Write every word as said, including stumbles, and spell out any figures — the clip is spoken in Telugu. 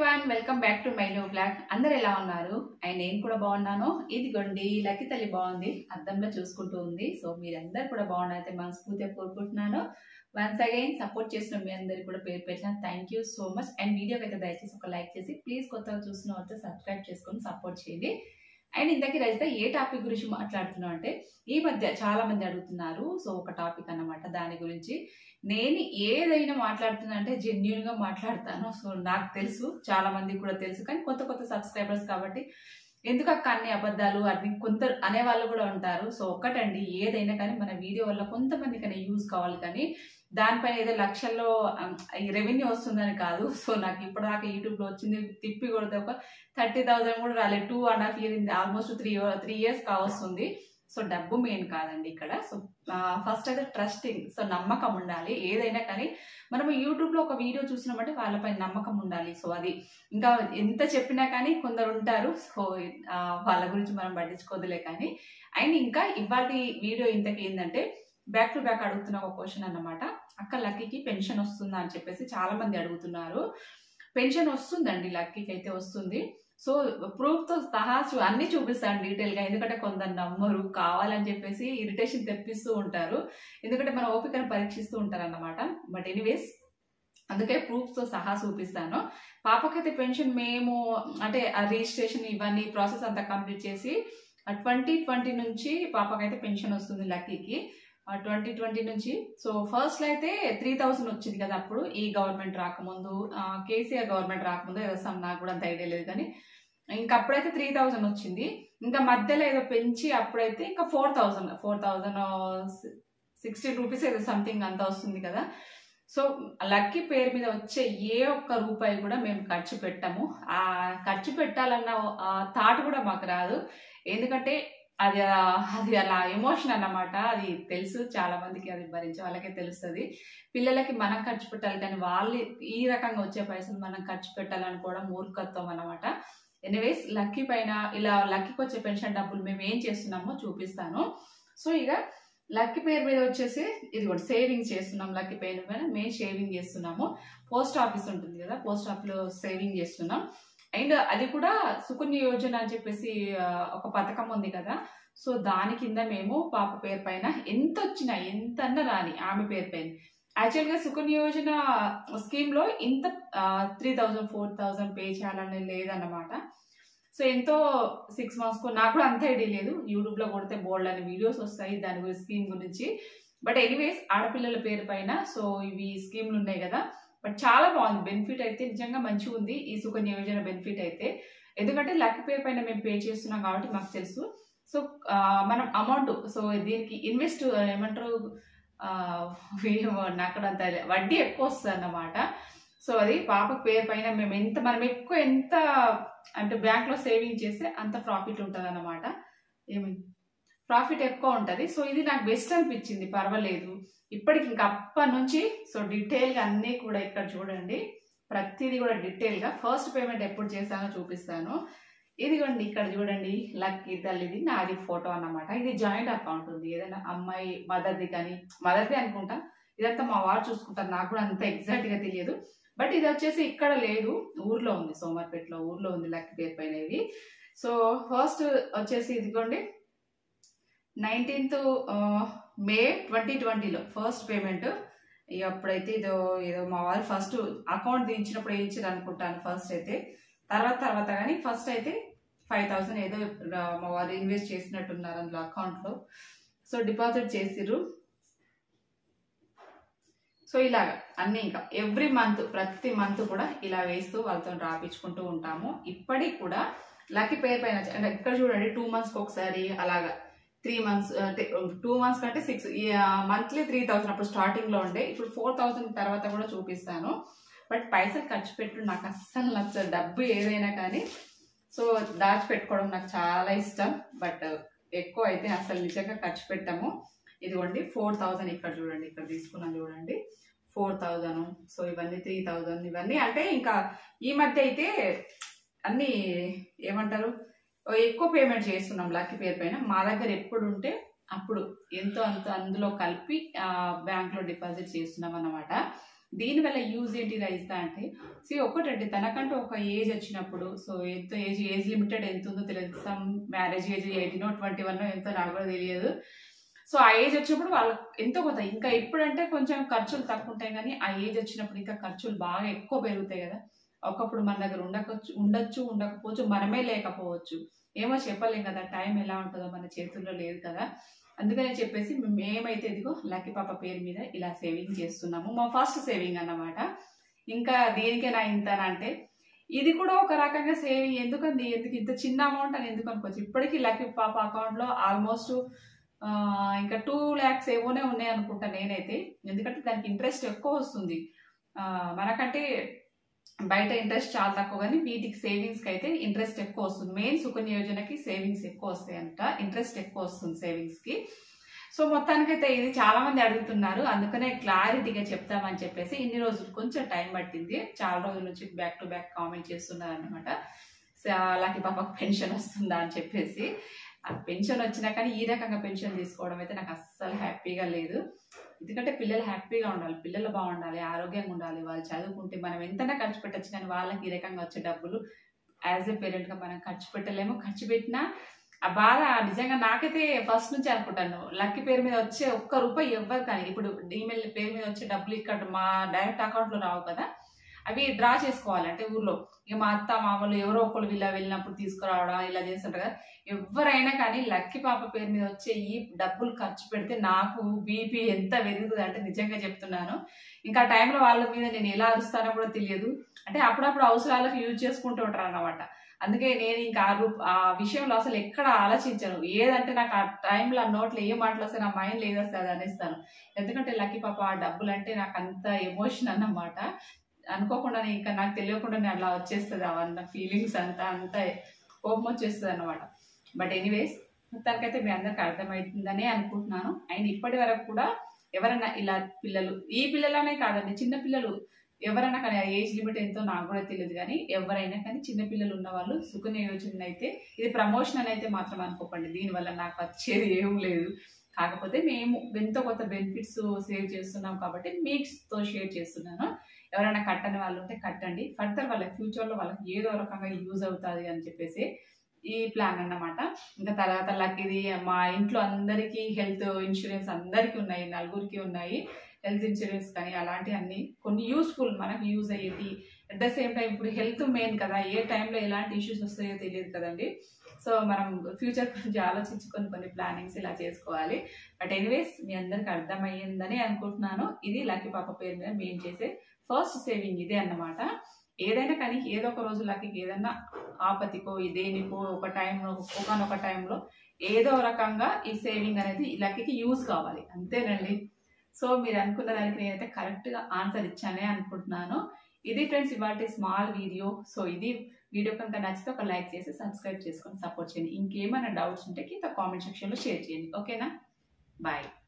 Everyone welcome back to my new blog. అందరు ఎలా ఉన్నారు? అండ్ నేను కూడా బాగున్నాను. ఇదిగోండి లక్కీ తల్లి బాగుంది, అద్దంలో చూసుకుంటూ ఉంది. సో మీరందరూ కూడా బాగున్నారైతే మనస్ఫూర్తిగా కోరుకుంటున్నాను. వన్స్ అగైన్ సపోర్ట్ చేసిన మీ అందరికి కూడా పేరు పెట్టిన thank you so much. And వీడియోకి అయితే దయచేసి ఒక లైక్ చేసి ప్లీజ్ కొత్తగా చూస్తున్న వాళ్ళతో సబ్స్క్రైబ్ చేసుకొని సపోర్ట్ చేయండి. అండ్ ఇంతకీ రజిత ఏ టాపిక్ గురించి మాట్లాడుతున్నాం అంటే, ఈ మధ్య చాలా మంది అడుగుతున్నారు. సో ఒక టాపిక్ అన్నమాట, దాని గురించి నేను ఏదైనా మాట్లాడుతున్నా అంటే జెన్యున్ గా మాట్లాడతాను. సో నాకు తెలుసు, చాలా మందికి కూడా తెలుసు, కానీ కొత్త కొత్త సబ్స్క్రైబర్స్ కాబట్టి ఎందుకు అక్క అన్ని అబద్ధాలు అని కొంత అనేవాళ్ళు కూడా ఉంటారు. సో ఒక్కటండి, ఏదైనా కానీ మన వీడియో వల్ల కొంతమంది కానీ యూజ్ కావాలి, కానీ దానిపైన ఏదో లక్షల్లో రెవెన్యూ వస్తుందని కాదు. సో నాకు ఇప్పటిదాకా యూట్యూబ్లో వచ్చింది తిప్పి కొడితే ఒక థర్టీ థౌసండ్ కూడా రాలేదు. Two and half year almost three three years కావస్తుంది. సో డబ్బు మెయిన్ కాదండి ఇక్కడ. సో ఫస్ట్ అయితే ట్రస్టింగ్, సో నమ్మకం ఉండాలి. ఏదైనా కానీ మనం యూట్యూబ్లో ఒక వీడియో చూసినామంటే వాళ్ళపై నమ్మకం ఉండాలి. సో అది ఇంకా ఎంత చెప్పినా కానీ కొందరు ఉంటారు. సో వాళ్ళ గురించి మనం పట్టించుకోదులే కానీ. అండ్ ఇంకా ఇవాళ వీడియో ఇంతకీ ఏంటంటే, బ్యాక్ టు బ్యాక్ అడుగుతున్న ఒక క్వశ్చన్ అన్నమాట. అక్క లక్కీకి పెన్షన్ వస్తుందా అని చెప్పేసి చాలా మంది అడుగుతున్నారు. పెన్షన్ వస్తుందండి, లక్కీకి అయితే వస్తుంది. సో ప్రూఫ్ తో సహా అన్ని చూపిస్తాను డీటెయిల్ గా, ఎందుకంటే కొందరు నమ్మరు, కావాలని చెప్పేసి ఇరిటేషన్ తెప్పిస్తూ ఉంటారు, ఎందుకంటే మన ఓపికను పరీక్షిస్తూ ఉంటారు అన్నమాట. బట్ ఎనీవేస్ అందుకే ప్రూఫ్ తో సహా చూపిస్తాను. పాపకైతే పెన్షన్ మేము అంటే ఆ రిజిస్ట్రేషన్ ఇవన్నీ ప్రాసెస్ అంతా కంప్లీట్ చేసి ట్వంటీ ట్వంటీ నుంచి పాపకైతే పెన్షన్ వస్తుంది లక్కీకి. ట్వంటీ ట్వంటీ నుంచి సో ఫస్ట్ లో అయితే త్రీ థౌసండ్ వచ్చింది కదా అప్పుడు, ఈ గవర్నమెంట్ రాకముందు, కేసీఆర్ గవర్నమెంట్ రాకముందు వ్యవసాయం నాకు కూడా అంత ఐడియా లేదు, కానీ ఇంకా అప్పుడైతే త్రీ థౌసండ్ వచ్చింది. ఇంకా మధ్యలో ఏదో పెంచి అప్పుడైతే ఇంకా four thousand four thousand sixty rupees ఏదో సంథింగ్ అంత వస్తుంది కదా. సో లక్కీ పేరు మీద వచ్చే ఏ ఒక్క రూపాయి కూడా మేము ఖర్చు పెట్టాము. ఆ ఖర్చు పెట్టాలన్న థాట్ కూడా మాకు రాదు, ఎందుకంటే అది అది అలా ఎమోషన్ అన్నమాట. అది తెలుసు చాలా మందికి, అది భరించే వాళ్ళకే తెలుస్తుంది. పిల్లలకి మనం ఖర్చు పెట్టాలి, కానీ వాళ్ళు ఈ రకంగా వచ్చే పైసలు మనం ఖర్చు పెట్టాలనుకోవడం మూర్ఖత్వం అన్నమాట. ఎనీవేస్ లక్కీ పైన ఇలా లక్కీకి వచ్చే పెన్షన్ డబ్బులు మేము ఏం చేస్తున్నామో చూపిస్తాను. సో ఇక లక్కీ పేరు మీద వచ్చేసి ఇది కూడా సేవింగ్ చేస్తున్నాం. లక్కీ పేరు మీద మేము సేవింగ్ చేస్తున్నాము. పోస్ట్ ఆఫీస్ ఉంటుంది కదా, పోస్ట్ ఆఫీస్లో సేవింగ్ చేస్తున్నాం. అండ్ అది కూడా సుకన్య యోజన అని చెప్పేసి ఒక పథకం ఉంది కదా. సో దాని కింద మేము పాప పేరు పైన ఎంత వచ్చినా ఎంత అన్నా రాని ఆమె పేరు పైన, యాక్చువల్గా సుకన్య యోజన స్కీమ్ లో ఇంత three thousand four thousand pay చేయాలని లేదన్నమాట. సో ఎంతో సిక్స్ మంత్స్ కు నాకు కూడా అంత ఐడియా లేదు. యూట్యూబ్ లో కొడితే బోల్డ్ అని వీడియోస్ వస్తాయి దాని గురించి, స్కీమ్ గురించి. బట్ ఎనీవేస్ ఆడపిల్లల పేరు పైన సో ఇవి స్కీమ్లు ఉన్నాయి కదా. బట్ చాలా బాగుంది, బెనిఫిట్ అయితే నిజంగా మంచిగా ఉంది ఈ సుకన్య యోజన బెనిఫిట్ అయితే. ఎందుకంటే లక్కీ పేరు పైన మేము పే చేస్తున్నాం కాబట్టి మాకు తెలుసు. సో మనం అమౌంట్ సో దీనికి ఇన్వెస్ట్ ఏమంటారు, నాకు అంత వడ్డీ ఎక్కువ వస్తుంది అన్నమాట. సో అది పాప పేరు పైన మేము ఎంత మనం ఎక్కువ ఎంత అంటే బ్యాంక్ లో సేవింగ్ చేస్తే అంత ప్రాఫిట్ ఉంటుంది అన్నమాట. ఏమి ప్రాఫిట్ ఎక్కువ ఉంటుంది. సో ఇది నాకు బెస్ట్ అనిపించింది, పర్వాలేదు. ఇప్పటికి ఇంకా అప్పటి నుంచి సో డీటెయిల్ గా అన్ని కూడా ఇక్కడ చూడండి, ప్రతిదీ కూడా డీటెయిల్ గా ఫస్ట్ పేమెంట్ ఎప్పుడు చేశానో చూపిస్తాను. ఇదిగోండి ఇక్కడ చూడండి, లక్కీ తల్లిది నాది ఫోటో అన్నమాట. ఇది జాయింట్ అకౌంట్ ఉంది, ఏదైనా అమ్మాయి మదర్ది కానీ, మదర్ది అనుకుంటా, ఇదంతా మా వారు చూసుకుంటారు, నాకు కూడా అంత ఎగ్జాక్ట్ గా తెలియదు. బట్ ఇది వచ్చేసి ఇక్కడ లేదు, ఊర్లో ఉంది, సోమర్పేటలో ఊర్లో ఉంది లక్కీ పేరు పైన ఇది. సో ఫస్ట్ వచ్చేసి ఇదిగోండి నైన్టీన్త్ మే ట్వంటీ ట్వంటీలో ఫస్ట్ పేమెంట్. ఇక అప్పుడైతే ఇదో ఏదో మా వాళ్ళు ఫస్ట్ అకౌంట్ దించినప్పుడు ఇచ్చారు అనుకుంటాను ఫస్ట్ అయితే, తర్వాత తర్వాత కానీ ఫస్ట్ అయితే ఫైవ్ థౌసండ్ ఏదో మా వాళ్ళు ఇన్వెస్ట్ చేసినట్టున్నారు అందులో అకౌంట్లో. సో డిపాజిట్ చేసిర్రు. సో ఇలాగ అన్ని ఇంకా ఎవ్రీ మంత్ ప్రతి మంత్ కూడా ఇలా వేస్తూ వాళ్ళతో రాపించుకుంటూ ఉంటాము. ఇప్పటికి కూడా లక్కీ పేరు పైన అంటే ఇక్కడ చూడండి టూ మంత్స్కి ఒకసారి అలాగా, త్రీ మంత్స్ అంటే టూ మంత్స్ కంటే సిక్స్ మంత్లీ త్రీ థౌసండ్ అప్పుడు స్టార్టింగ్ లో ఉండే, ఇప్పుడు ఫోర్ థౌసండ్ తర్వాత కూడా చూపిస్తాను. బట్ పైసలు ఖర్చు పెట్టు నాకు అస్సలు నచ్చదు, డబ్బు ఏదైనా కానీ. సో దాచిపెట్టుకోవడం నాకు చాలా ఇష్టం, బట్ ఎక్కువ అయితే అసలు నిజంగా ఖర్చు పెట్టాము. ఇదిగోండి ఫోర్ థౌసండ్ ఇక్కడ చూడండి, ఇక్కడ తీసుకున్నాను చూడండి ఫోర్ థౌజండ్. సో ఇవన్నీ త్రీ థౌజండ్ ఇవన్నీ అంటే ఇంకా ఈ మధ్య అయితే అన్ని ఏమంటారు ఎక్కువ పేమెంట్ చేస్తున్నాం లక్కీ పేరు పైన. మా దగ్గర ఎప్పుడు ఉంటే అప్పుడు ఎంతో అంత అందులో కలిపి బ్యాంక్ లో డిపాజిట్ చేస్తున్నాం అన్నమాట. దీనివల్ల యూజ్ ఏంటి ఇస్తా అంటే సి ఒకటండి తనకంటూ ఒక ఏజ్ వచ్చినప్పుడు సో ఎంత ఏజ్ ఏజ్ లిమిటెడ్ ఎంత ఉందో తెలియదు, సమ్ మ్యారేజ్ ఏజ్ ఎయిటీనో ట్వంటీ వన్ ఎంతో నాకు కూడా తెలియదు. సో ఆ ఏజ్ వచ్చినప్పుడు వాళ్ళకి ఎంతో కొంత, ఇంకా ఇప్పుడంటే కొంచెం ఖర్చులు తక్కువ ఉంటాయి కానీ ఆ ఏజ్ వచ్చినప్పుడు ఇంకా ఖర్చులు బాగా ఎక్కువ పెరుగుతాయి కదా. ఒకప్పుడు మన దగ్గర ఉండకొచ్చు ఉండొచ్చు ఉండకపోవచ్చు, మనమే లేకపోవచ్చు, ఏమో చెప్పలేం కదా, టైం ఎలా ఉంటుందో మన చేతుల్లో లేదు కదా. అందుకనే చెప్పేసి మేమైతే ఇదిగో లక్కీ పాప పేరు మీద ఇలా సేవింగ్ చేస్తున్నాము, మా ఫస్ట్ సేవింగ్ అన్నమాట. ఇంకా దీనికేనా ఇంత అంటే ఇది కూడా ఒక రకంగా సేవింగ్. ఎందుకండి ఎందుకు ఇంత చిన్న అమౌంట్ అని ఎందుకు అనుకోవచ్చు. ఇప్పటికీ లక్కీ పాప అకౌంట్లో ఆల్మోస్ట్ ఇంకా టూ ల్యాక్స్ ఏవోనే ఉన్నాయి అనుకుంటా నేనైతే. ఎందుకంటే దానికి ఇంట్రెస్ట్ ఎక్కువ వస్తుంది, మనకంటే బయట ఇంట్రెస్ట్ చాలా తక్కువ కానీ వీటికి సేవింగ్స్కి అయితే ఇంట్రెస్ట్ ఎక్కువ వస్తుంది. మెయిన్ సుకన్య యోజనకి సేవింగ్స్ ఎక్కువ వస్తాయి అంట, ఇంట్రెస్ట్ ఎక్కువ వస్తుంది సేవింగ్స్కి. సో మొత్తానికైతే ఇది చాలా మంది అడుగుతున్నారు, అందుకనే క్లారిటీగా చెప్తామని చెప్పేసి ఇన్ని రోజులు కొంచెం టైం పట్టింది. చాలా రోజుల నుంచి బ్యాక్ టు బ్యాక్ కామెంట్ చేస్తున్నారు అనమాట, లక్కీ పాపకు పెన్షన్ వస్తుందా అని చెప్పేసి. ఆ పెన్షన్ వచ్చినా కానీ ఈ రకంగా పెన్షన్ తీసుకోవడం అయితే నాకు అస్సలు హ్యాపీగా లేదు. ఎందుకంటే పిల్లలు హ్యాపీగా ఉండాలి, పిల్లలు బాగుండాలి, ఆరోగ్యంగా ఉండాలి, వాళ్ళు చదువుకుంటే మనం ఎంతైనా ఖర్చు పెట్టచ్చు కానీ వాళ్ళకి ఈ రకంగా వచ్చే డబ్బులు యాజ్ ఎ పేరెంట్గా మనం ఖర్చు పెట్టలేము. ఖర్చు పెట్టినా ఆ బాధ నిజంగా నాకైతే ఫస్ట్ నుంచి అనుకుంటాను, లక్కీ పేరు మీద వచ్చే ఒక్క రూపాయి ఎవ్వరు కానీ ఇప్పుడు ఈమెయిల్ పేరు మీద వచ్చే డబ్బులు ఇక్కడ మా డైరెక్ట్ అకౌంట్లో రావు కదా, అవి డ్రా చేసుకోవాలంటే ఊర్లో ఇక మా అత్త మామూలు ఎవరో ఒకరు వీళ్ళ వెళ్ళినప్పుడు తీసుకురావడం ఇలా చేస్తుంటారు కదా. ఎవరైనా కానీ లక్కీ పాప పేరు మీద వచ్చే ఈ డబ్బులు ఖర్చు పెడితే నాకు బీపీ ఎంత పెరుగుతుంది అంటే నిజంగా చెప్తున్నాను. ఇంకా టైంలో వాళ్ళ మీద నేను ఎలా అరుస్తానో కూడా తెలియదు. అంటే అప్పుడప్పుడు అవసరాలకు యూజ్ చేసుకుంటూ ఉంటారు అన్నమాట. అందుకే నేను ఇంకా ఆ రూప్ ఆ విషయంలో అసలు ఎక్కడ ఆలోచించను. ఏదంటే నాకు ఆ టైంలో ఆ నోట్లో ఏ మాటలు వస్తే నా మైండ్లో ఏదొస్తే అది అనేస్తాను. ఎందుకంటే లక్కీ పాప ఆ డబ్బులు అంటే నాకు అంత ఎమోషన్ అన్నమాట. అనుకోకుండా ఇంకా నాకు తెలియకుండానే అలా వచ్చేస్తుంది అవన్న ఫీలింగ్స్ అంతా అంతా కోపం వచ్చేస్తుంది అన్నమాట. బట్ ఎనీవేస్ మొత్తానికైతే మీ అందరికి అర్థమవుతుందనే అనుకుంటున్నాను. అండ్ ఇప్పటి వరకు కూడా ఎవరైనా ఇలా పిల్లలు, ఈ పిల్లలనే కాదండి చిన్న పిల్లలు ఎవరైనా కానీ ఆ ఏజ్ లిమిట్ ఎంతో నాకు కూడా తెలియదు కానీ ఎవరైనా కానీ చిన్నపిల్లలు ఉన్న వాళ్ళు సుకన్య యోజన అయితే ఇది ప్రమోషన్ అని అయితే మాత్రం అనుకోకండి. దీనివల్ల నాకు వచ్చేది ఏం లేదు, కాకపోతే మేము ఎంతో కొత్త బెనిఫిట్స్ సేవ్ చేస్తున్నాం కాబట్టి మీతో షేర్ చేస్తున్నాను. ఎవరైనా కట్టని వాళ్ళు ఉంటే కట్టండి, ఫర్దర్ వాళ్ళ ఫ్యూచర్లో వాళ్ళకి ఏదో రకంగా యూజ్ అవుతుంది అని చెప్పేసి ఈ ప్లాన్ అన్నమాట. ఇంకా తర్వాత లక్కీది మా ఇంట్లో అందరికీ హెల్త్ ఇన్సూరెన్స్ అందరికీ ఉన్నాయి, నలుగురికి ఉన్నాయి హెల్త్ ఇన్సూరెన్స్ కానీ అలాంటి అన్ని కొన్ని యూస్ఫుల్ మనకు యూజ్ అయ్యేది. అట్ ద సేమ్ టైం ఇప్పుడు హెల్త్ మెయిన్ కదా, ఏ టైంలో ఎలాంటి ఇష్యూస్ వస్తాయో తెలియదు కదండి. సో మనం ఫ్యూచర్ గురించి ఆలోచించుకొని కొన్ని ప్లానింగ్స్ ఇలా చేసుకోవాలి. బట్ ఎనీవేస్ మీ అందరికి అర్థమయ్యిందని అనుకుంటున్నాను. ఇది లక్కీ పాప పేరు మీద మేము చేసే ఫస్ట్ సేవింగ్ ఇదే అన్నమాట. ఏదైనా కానీ ఏదో ఒక రోజు లక్కీకి ఏదైనా ఆపతికో దేనికో ఒక టైంలో ఒకనొక టైంలో ఏదో రకంగా ఈ సేవింగ్ అనేది లక్కీకి యూజ్ కావాలి, అంతేనండి. సో మీరు అనుకున్న దానికి నేనైతే కరెక్ట్గా ఆన్సర్ ఇచ్చానే అనుకుంటున్నాను. ఇది ఫ్రెండ్స్ ఇవాళ స్మాల్ వీడియో. సో ఇది వీడియో కనుక నచ్చితే ఒక లైక్ చేసి సబ్స్క్రైబ్ చేసుకొని సపోర్ట్ చేయండి. ఇంకేమైనా డౌట్స్ ఉంటే కింద కామెంట్ సెక్షన్లో షేర్ చేయండి. ఓకేనా, బాయ్.